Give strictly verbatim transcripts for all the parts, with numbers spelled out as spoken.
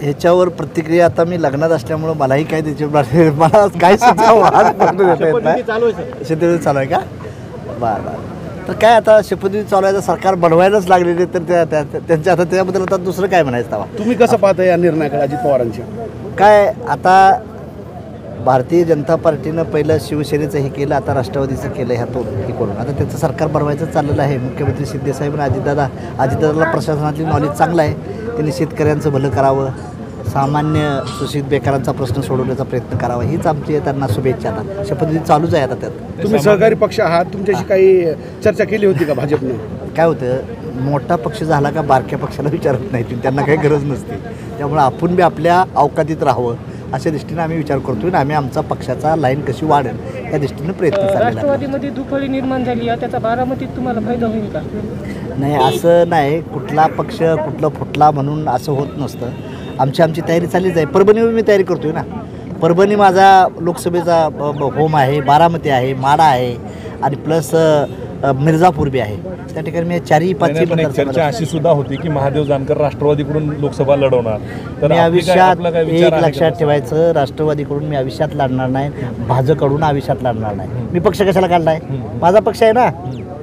ह्याच्यावर प्रतिक्रिया आता मी लग्नात असल्यामुळं मलाही काय त्याच्यावर मला काय सुचावं आज प्रश्न देता येत नाही. शपथविधी चालू आहे का? बरं बरं. तर काय आता शपथविधी चालू आहे, तर सरकार बनवायलाच लागलेले, तर त्या त्या- त्यांच्या आता त्याबद्दल आता दुसरं काय म्हणायचं तेव्हा. तुम्ही कसं पाहता या निर्णयाकडे अजित पवारांच्या? काय आता भारतीय जनता पार्टीनं पहिलं शिवसेनेचं हे केलं, आता राष्ट्रवादीचं केलं ह्यातून हे करून आता त्यांचं सरकार बनवायचं चाललेलं आहे. मुख्यमंत्री शिंदेसाहेब आणि अजितदादा अजितदादाला प्रशासनातली नॉलेज चांगलं आहे. त्यांनी शेतकऱ्यांचं भलं करावं, सामान्य सुशिक्षित बेकारांचा प्रश्न सोडवण्याचा प्रयत्न करावा, हीच आमची त्यांना शुभेच्छा. आता शपथविधी चालूच आहे आता त्यात. तुम्ही सहकारी पक्ष आहात, तुमच्याशी काही चर्चा केली होती का भाजपनं? काय होतं, मोठा पक्ष झाला का बारक्या पक्षाला विचारत नाही, त्यांना काही गरज नसते. त्यामुळे आपण बी आपल्या अवकातीत राहावं अशा दृष्टीने आम्ही विचार करतोय आणि आम्ही आमचा पक्षाचा लाईन कशी वाढेल या दृष्टीने प्रयत्न चाललेला आहे. राष्ट्रवादीमध्ये दुफळी निर्माण झाली आहे, त्याचा बारामतीत तुम्हाला फायदा होईल का? नाही, असं नाही. कुठला पक्ष कुठलं फुटला म्हणून असं होत नसतं. आमची आमची तयारी चाललीच आहे. परभणीवर मी तयारी करतोय ना. परभणी माझा लोकसभेचा होम आहे, बारामती आहे, माडा आहे आणि प्लस मिर्झापूर बी आहे. त्या ठिकाणी मी चारही पाचही पण एक चर्चा अशी सुद्धा होती की महादेव जानकर राष्ट्रवादीकडून लोकसभा लढवणार. तर मी आयुष्यात आपला काय एक विचार आहे लक्षात का? ठेवायचं, राष्ट्रवादीकडून मी आयुष्यात लढणार नाही, भाजपकडून आयुष्यात लढणार नाही. मी पक्ष कशाला काढलाय? माझा पक्ष आहे ना.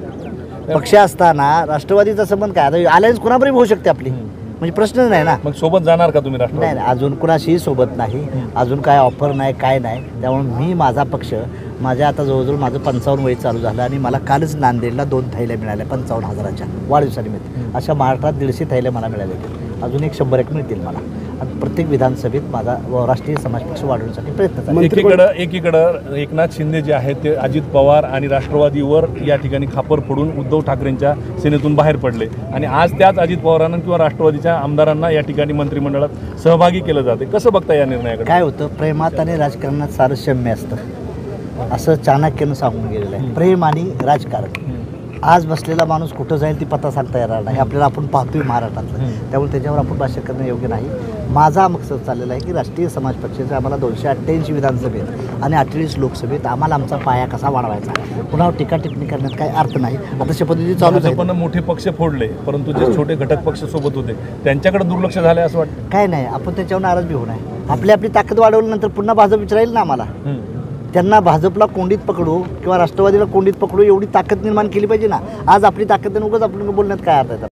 पक्ष असताना राष्ट्रवादीचा संबंध काय? आता अलायन्स कुणाबरोबर होऊ शकते आपली, म्हणजे प्रश्नच नाही ना. मग सोबत जाणार का तुम्ही नाही राष्ट्रवादी? नाही, अजून कुणाशीही सोबत नाही, अजून काय ऑफर नाही, काय नाही. त्यामुळे मी माझा पक्ष, माझ्या आता जवळजवळ माझं पंचावन्न वय चालू झालं आणि मला कालच नांदेडला दोन थैल्या मिळाल्या पंचावन्न हजाराच्या वाढदिवसानिमित्त. अशा महाराष्ट्रात दीडशे थैल्या मला मिळाल्या, अजून एक शंभर एक मिळतील मला. आणि प्रत्येक विधानसभेत माझा व राष्ट्रीय समाज पक्ष वाढवण्यासाठी प्रयत्न चालू आहे. एकीकडं एकीकडं एकनाथ शिंदे जे आहेत ते अजित पवार आणि राष्ट्रवादीवर या ठिकाणी खापर फोडून उद्धव ठाकरेंच्या सेनेतून बाहेर पडले आणि आज त्याच अजित पवारांना किंवा राष्ट्रवादीच्या आमदारांना या ठिकाणी मंत्रिमंडळात सहभागी केलं जाते. कसं बघता या निर्णयाकडे? काय होतं, प्रेमात आणि राजकारणात सारं क्षम्य असतं असं चाणक्यानं सांगून गेलेलं आहे. प्रेम आणि राजकारण. आज बसलेला माणूस कुठं जाईल ती पत्ता सांगता येणार नाही. आपल्याला आपण पाहतोय महाराष्ट्रातलं, त्यामुळे त्याच्यावर आपण भाष्य करणं योग्य नाही. माझा मकसद चाललेला आहे की राष्ट्रीय समाज पक्षाचे आम्हाला दोनशे अठ्ठ्याऐंशी विधानसभेत आणि अठ्ठेचाळीस लोकसभेत आम्हाला आमचा पाया कसा वाढवायचा. पुन्हा टीका टिप्पणी करण्यात काही अर्थ नाही. आता शपथविधी चालू आहे. पण मोठे पक्ष फोडले, परंतु जे छोटे घटक पक्ष सोबत होते त्यांच्याकडे दुर्लक्ष झालं असं वाटतं. काय नाही, आपण त्याच्यावर नाराज बी होणार. आपली आपली ताकद वाढवल्यानंतर पुन्हा भाजप विचारेल ना आम्हाला. त्यांना भाजपला कोंडीत पकडू किंवा राष्ट्रवादीला कोंडीत पकडू एवढी ताकद निर्माण केली पाहिजे ना. आज आपली ताकद उगाच आपण बोलण्यात काय अर्थ आहे?